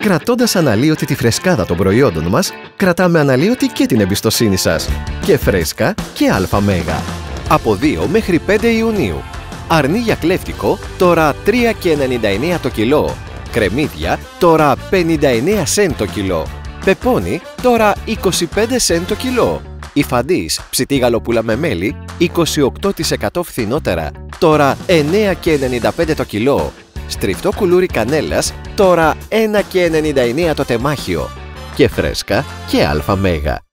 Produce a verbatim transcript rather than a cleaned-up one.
Κρατώντας αναλύωτη τη φρεσκάδα των προϊόντων μας, κρατάμε αναλύωτη και την εμπιστοσύνη σας. Και φρέσκα και ΑΜΕΓΑ. Από δύο μέχρι πέντε Ιουνίου. Αρνί για κλέφτικο, τώρα τρία και ενενήντα εννέα το κιλό. Κρεμμύδια, τώρα πενήντα εννέα σεντ το κιλό. Πεπόνι, τώρα είκοσι πέντε σεντ το κιλό. Υφαντής, ψητή γαλοπούλα με μέλι, είκοσι οκτώ τοις εκατό φθηνότερα, τώρα εννέα και ενενήντα πέντε το κιλό. Στριφτό κουλούρι κανέλας, τώρα ένα και ενενήντα εννέα το τεμάχιο. Και φρέσκα και ΑΜΕΓΑ.